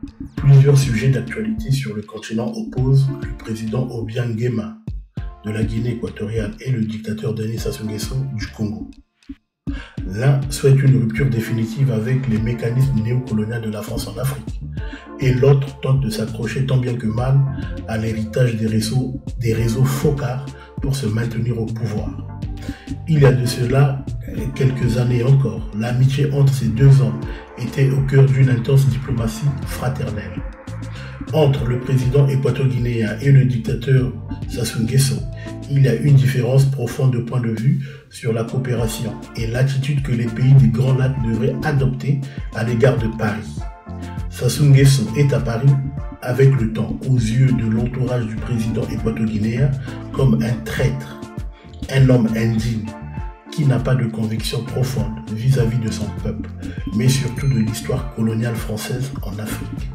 Plusieurs sujets d'actualité sur le continent opposent le président Obiang Nguema de la Guinée équatoriale et le dictateur Denis Sassou Nguesso du Congo. L'un souhaite une rupture définitive avec les mécanismes néocoloniaux de la France en Afrique, et l'autre tente de s'accrocher tant bien que mal à l'héritage des réseaux focards pour se maintenir au pouvoir. Il y a de cela quelques années encore, l'amitié entre ces deux hommes était au cœur d'une intense diplomatie fraternelle. Entre le président équato-guinéen et le dictateur Sassou Nguesso, il y a une différence profonde de point de vue sur la coopération et l'attitude que les pays des Grands Lacs devraient adopter à l'égard de Paris. Sassou Nguesso est apparu avec le temps aux yeux de l'entourage du président équato-guinéen comme un traître, un homme indigne qui n'a pas de conviction profonde vis-à-vis de son peuple, mais surtout de l'histoire coloniale française en Afrique.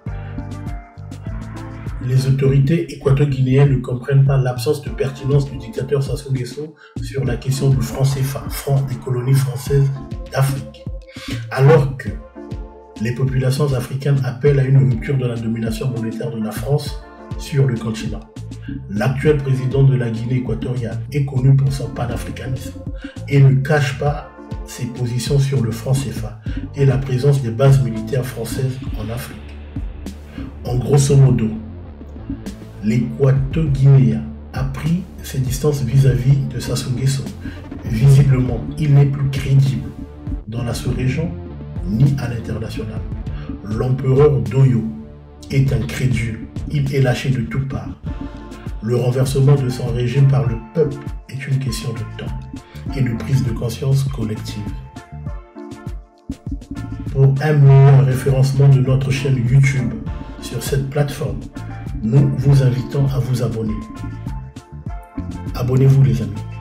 Les autorités équato-guinéennes ne comprennent pas l'absence de pertinence du dictateur Sassou Nguesso sur la question du franc CFA, franc des colonies françaises d'Afrique. Alors que les populations africaines appellent à une rupture de la domination monétaire de la France sur le continent. L'actuel président de la Guinée équatoriale est connu pour son panafricanisme et ne cache pas ses positions sur le franc CFA et la présence des bases militaires françaises en Afrique. En grosso modo, l'équato-guinéen a pris ses distances vis-à-vis de Sassou Nguesso. Visiblement, il n'est plus crédible dans la sous-région ni à l'international. L'empereur d'Oyo est incrédule, il est lâché de toutes parts. Le renversement de son régime par le peuple est une question de temps et de prise de conscience collective. Pour un meilleur référencement de notre chaîne YouTube sur cette plateforme, nous vous invitons à vous abonner. Abonnez-vous les amis.